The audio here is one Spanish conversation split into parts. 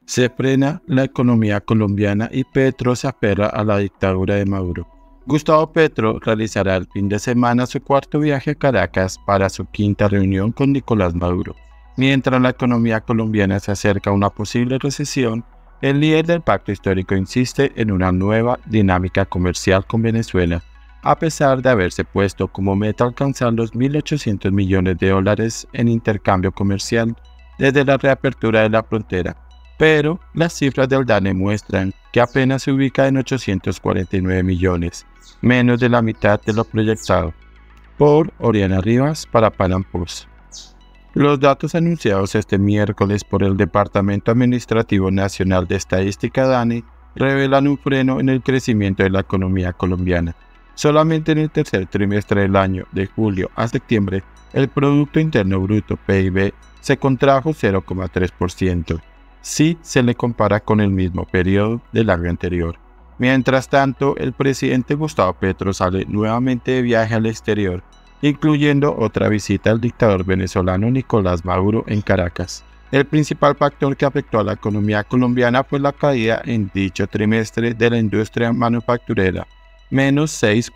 Se frena la economía colombiana y Petro se aferra a la dictadura de Maduro. Gustavo Petro realizará el fin de semana su cuarto viaje a Caracas para su quinta reunión con Nicolás Maduro. Mientras la economía colombiana se acerca a una posible recesión, el líder del pacto histórico insiste en una nueva dinámica comercial con Venezuela, a pesar de haberse puesto como meta alcanzar los 1.800 millones de dólares en intercambio comercial desde la reapertura de la frontera. Pero las cifras del DANE muestran que apenas se ubica en 849 millones, menos de la mitad de lo proyectado. Por Oriana Rivas para Panam Post. Los datos anunciados este miércoles por el Departamento Administrativo Nacional de Estadística DANE revelan un freno en el crecimiento de la economía colombiana. Solamente en el tercer trimestre del año, de julio a septiembre, el Producto Interno Bruto (PIB) se contrajo 0,3%. si se le compara con el mismo periodo del año anterior. Mientras tanto, el presidente Gustavo Petro sale nuevamente de viaje al exterior, incluyendo otra visita al dictador venezolano Nicolás Maduro en Caracas. El principal factor que afectó a la economía colombiana fue la caída en dicho trimestre de la industria manufacturera, menos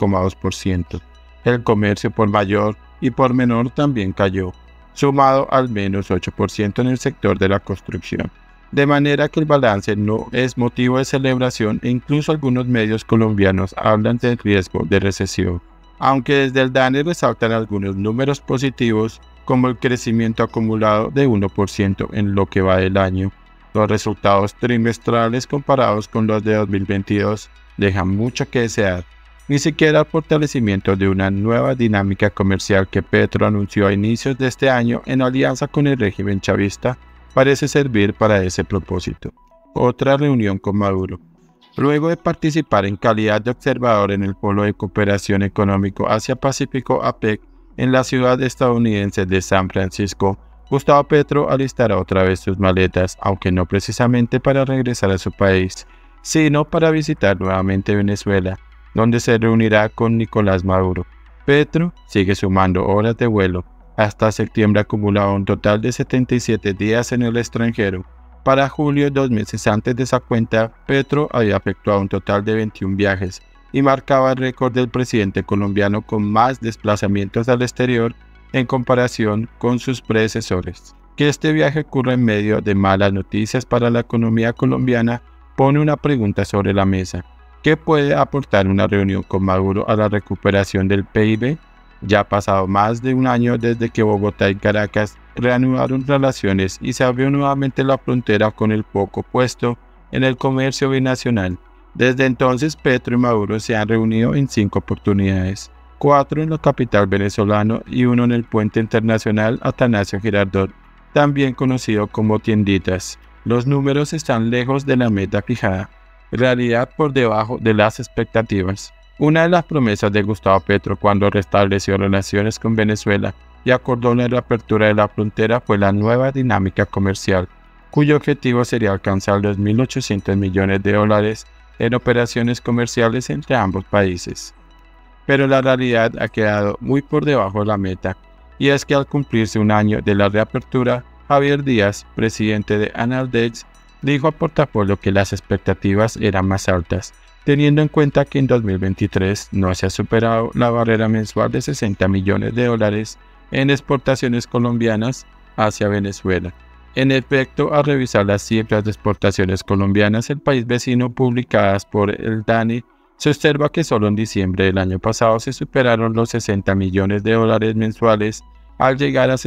6,2%. El comercio por mayor y por menor también cayó, sumado al menos 8% en el sector de la construcción. De manera que el balance no es motivo de celebración e incluso algunos medios colombianos hablan del riesgo de recesión. Aunque desde el DANE resaltan algunos números positivos, como el crecimiento acumulado de 1% en lo que va del año, los resultados trimestrales comparados con los de 2022 dejan mucho que desear. Ni siquiera el fortalecimiento de una nueva dinámica comercial que Petro anunció a inicios de este año en alianza con el régimen chavista parece servir para ese propósito. Otra reunión con Maduro. Luego de participar en calidad de observador en el Polo de Cooperación Económico Asia-Pacífico APEC en la ciudad estadounidense de San Francisco, Gustavo Petro alistará otra vez sus maletas, aunque no precisamente para regresar a su país, sino para visitar nuevamente Venezuela, donde se reunirá con Nicolás Maduro. Petro sigue sumando horas de vuelo. Hasta septiembre acumulaba un total de 77 días en el extranjero. Para julio, 2 meses antes de esa cuenta, Petro había efectuado un total de 21 viajes y marcaba el récord del presidente colombiano con más desplazamientos al exterior en comparación con sus predecesores. Que este viaje ocurra en medio de malas noticias para la economía colombiana pone una pregunta sobre la mesa. ¿Qué puede aportar una reunión con Maduro a la recuperación del PIB? Ya ha pasado más de un año desde que Bogotá y Caracas reanudaron relaciones y se abrió nuevamente la frontera con el foco puesto en el comercio binacional. Desde entonces, Petro y Maduro se han reunido en 5 oportunidades, 4 en la capital venezolana y 1 en el puente internacional Atanasio Girardot, también conocido como Tienditas. Los números están lejos de la meta fijada, realidad por debajo de las expectativas. Una de las promesas de Gustavo Petro cuando restableció relaciones con Venezuela y acordó la reapertura de la frontera fue la nueva dinámica comercial, cuyo objetivo sería alcanzar los 1.800 millones de dólares en operaciones comerciales entre ambos países. Pero la realidad ha quedado muy por debajo de la meta, y es que al cumplirse un año de la reapertura, Javier Díaz, presidente de Analdex, dijo a Portafolio que las expectativas eran más altas, teniendo en cuenta que en 2023 no se ha superado la barrera mensual de 60 millones de dólares en exportaciones colombianas hacia Venezuela. En efecto, al revisar las cifras de exportaciones colombianas del país vecino publicadas por el DANE, se observa que solo en diciembre del año pasado se superaron los 60 millones de dólares mensuales al llegar a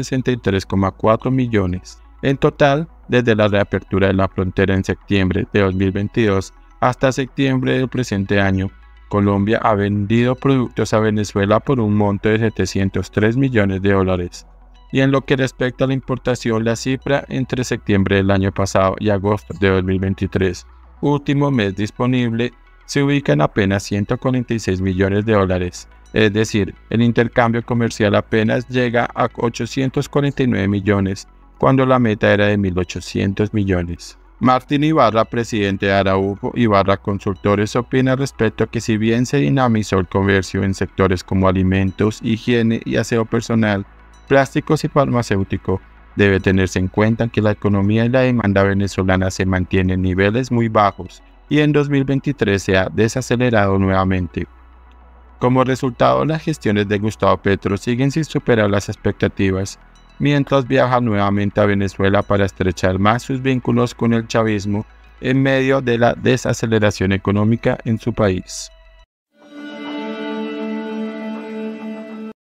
63,4 millones. En total, desde la reapertura de la frontera en septiembre de 2022 hasta septiembre del presente año, Colombia ha vendido productos a Venezuela por un monto de 703 millones de dólares. Y en lo que respecta a la importación, la cifra entre septiembre del año pasado y agosto de 2023, último mes disponible, se ubica en apenas 146 millones de dólares. Es decir, el intercambio comercial apenas llega a 849 millones, cuando la meta era de 1.800 millones. Martín Ibarra, presidente de Araujo Ibarra Consultores, opina respecto a que si bien se dinamizó el comercio en sectores como alimentos, higiene y aseo personal, plásticos y farmacéutico, Debe tenerse en cuenta que la economía y la demanda venezolana se mantienen en niveles muy bajos y en 2023 se ha desacelerado nuevamente. Como resultado, las gestiones de Gustavo Petro siguen sin superar las expectativas, mientras viaja nuevamente a Venezuela para estrechar más sus vínculos con el chavismo en medio de la desaceleración económica en su país.